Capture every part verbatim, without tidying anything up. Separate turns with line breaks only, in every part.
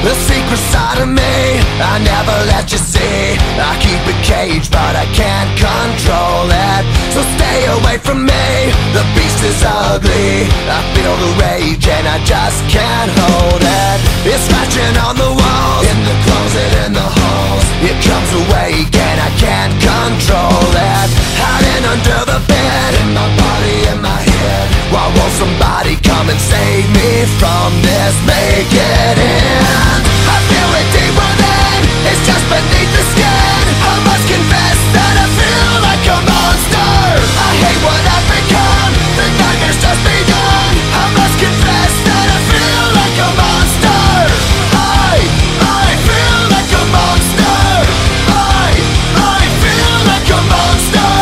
The secret side of me I never let you see. I keep it caged but I can't control it. So stay away from me, the beast is ugly. I feel the rage and I just can't hold it. It's scratching on the walls, in the closet, in the halls. It comes awake and I can't control it. Hiding under the bed, in my body, in my head. Why won't somebody come and save me from this? Make it end. I feel it deep within, it's just beneath the skin. I must confess that I feel like a monster. I hate what I've become, the nightmare's just begun. I must confess that I feel like a monster. I, I feel like a monster. I, I feel like a monster.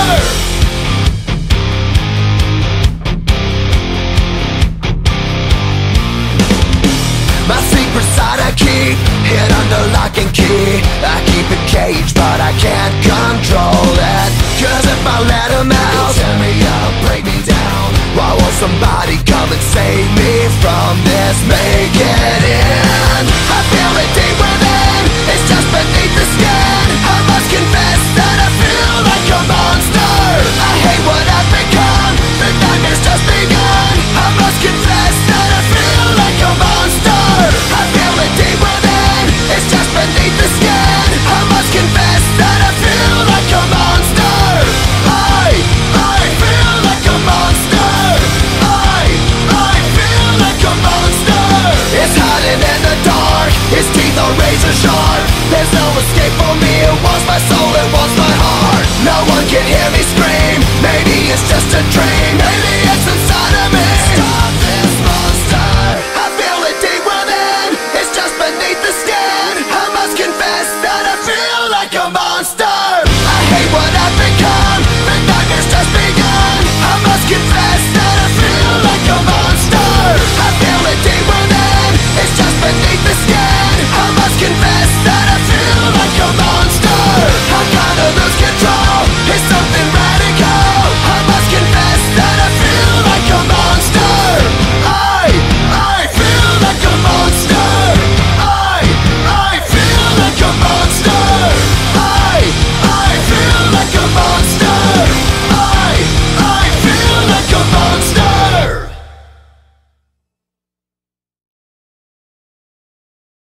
My secret side I keep hid under lock and key. I keep it caged but I can't control it. Cause if I let him out, he'll tear me up, break me down. Why won't somebody come and save me from this? Make it end. I feel it deep within, it's just beneath the skin. I must confess that I feel like a monster. I hate what I've become, the nightmare's just begun. I must confess that I feel like a monster. I feel it deep within, it's just beneath the skin. I must confess that I feel like a monster. I, I feel like a monster. I, I feel like a monster. It's hiding in the dark, its teeth are razor sharp. There's no escape for me, it wants my soul, it wants my heart. No one can hear me scream, maybe it's just a dream. Maybe it's a